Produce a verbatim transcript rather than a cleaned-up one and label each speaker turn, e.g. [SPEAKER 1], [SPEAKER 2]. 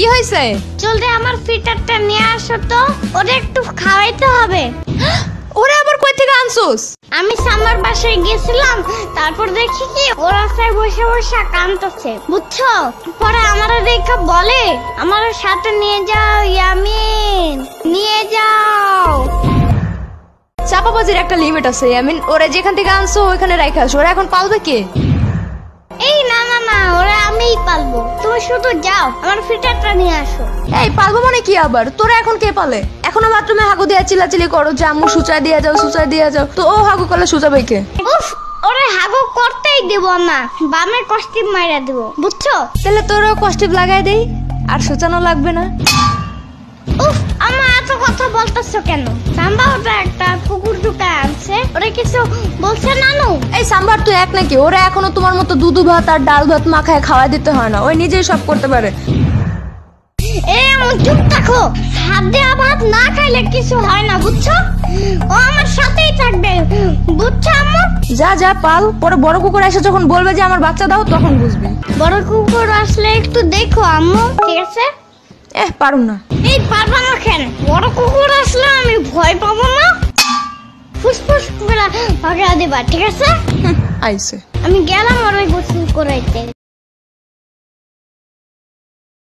[SPEAKER 1] কি হয়েছে?
[SPEAKER 2] জলদি আমার ফিটারটা নিয়ে আসো তো, ওরে একটু খাওয়াইতে হবে।
[SPEAKER 1] ওরে আবার কই থেকে আনছস?
[SPEAKER 2] আমি সামার বাসায় গেছিলাম, তারপর দেখি কি ওরা সবাই বসে বসে কাঁদতেছে, বুঝছো? পরে আমারে দেখা বলে আমার সাথে নিয়ে যাও ইয়ামিন, নিয়ে যাও।
[SPEAKER 1] চাপাবাজির একটা লিমিট আছে ইয়ামিন, ওরে যেখান থেকে আনছো ওইখানে রাখা আসো। ওরা এখন পালবে কে?
[SPEAKER 2] এই না না না, ওরা আমিই পালবো, তুমি শুধু যাও আমার ফিটারটা নিয়ে আসো।
[SPEAKER 1] এই পালবো মানে কি আবার? তোরা এখন কে পালে? এখনো বাথরুমে হাগু দিয়া চিল্লাচিল্লি করো যে আম্মু সুচা দিয়া যাও, সুচা দিয়া যাও। তো ও হাগু করলে সুচাবে কে?
[SPEAKER 2] উফ, ওরে হাগু করতেই দেব না, বামে কষ্টিপ মাইরা দেব, বুঝছো?
[SPEAKER 1] তাহলে তোরও কষ্টিপ লাগাই দেই, আর সুচানো লাগবে না।
[SPEAKER 2] উফ, আমার এত কথা বলতেছো কেন? সাম্বা ওটা একটা কুকুর ঢুকায় আনছে, ওরা কিছু বলছে নানু?
[SPEAKER 1] এই সাম্বার তুই এক নাকি? ওরা এখনো তোমার মতো দুধু ভাত আর ডাল ভাত মাখায় খাওয়া দিতে হয় না, ওই নিজেই সব করতে পারে।
[SPEAKER 2] এই আমার চুপ থাকো, হাত দেওয়া ভাত না খাইলে কিছু হয় না, বুঝছো? ও আমার সাথেই থাকবে, বুঝছো আম্মু?
[SPEAKER 1] যা যা পাল, পরে বড় কুকুর এসে যখন বলবে যে আমার বাচ্চা দাও তখন বুঝবি।
[SPEAKER 2] বড় কুকুর আসলে একটু দেখো আম্মু, ঠিক আছে?
[SPEAKER 1] এহ পারুম না।
[SPEAKER 2] এই পারবা না কেন? বড় কুকুর আসলে আমি ভয় পাবো না, ফুসফুস করে ভাগা দিবা, ঠিক আছে?
[SPEAKER 1] আইছে
[SPEAKER 2] আমি গেলাম আর ওই গোসল করাইতে।